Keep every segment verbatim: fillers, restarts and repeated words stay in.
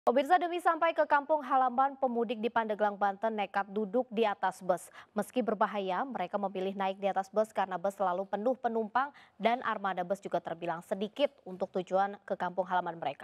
Pemirsa, demi sampai ke kampung halaman, pemudik di Pandeglang, Banten nekat duduk di atas bus. Meski berbahaya, mereka memilih naik di atas bus karena bus selalu penuh penumpang dan armada bus juga terbilang sedikit untuk tujuan ke kampung halaman mereka.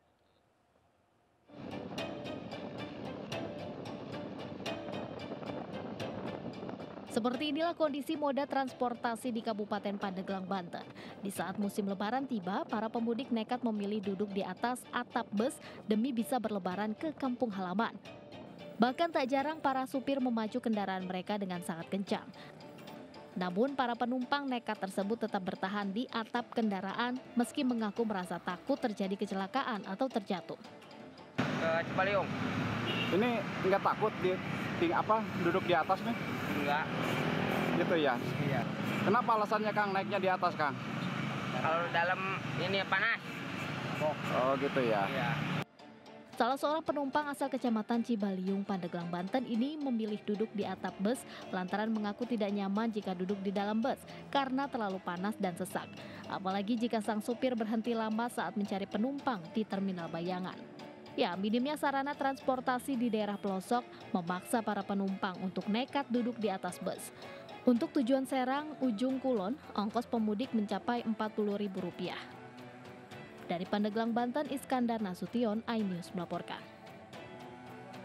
Seperti inilah kondisi moda transportasi di Kabupaten Pandeglang, Banten. Di saat musim lebaran tiba, para pemudik nekat memilih duduk di atas atap bus demi bisa berlebaran ke kampung halaman. Bahkan tak jarang para supir memacu kendaraan mereka dengan sangat kencang. Namun para penumpang nekat tersebut tetap bertahan di atap kendaraan meski mengaku merasa takut terjadi kecelakaan atau terjatuh. Ke Cipaliung. Ini nggak takut di, di apa duduk di atas nih? Enggak. Gitu ya? Iya. Kenapa alasannya Kang naiknya di atas Kang? Kalau dalam ini panas. Oh gitu ya? Iya. Salah seorang penumpang asal Kecamatan Cibaliung, Pandeglang, Banten ini memilih duduk di atap bus lantaran mengaku tidak nyaman jika duduk di dalam bus karena terlalu panas dan sesak. Apalagi jika sang supir berhenti lama saat mencari penumpang di Terminal Bayangan. Ya, minimnya sarana transportasi di daerah pelosok memaksa para penumpang untuk nekat duduk di atas bus. Untuk tujuan Serang, Ujung Kulon, ongkos pemudik mencapai empat puluh ribu rupiah. Dari Pandeglang, Banten, Iskandar Nasution, iNews melaporkan.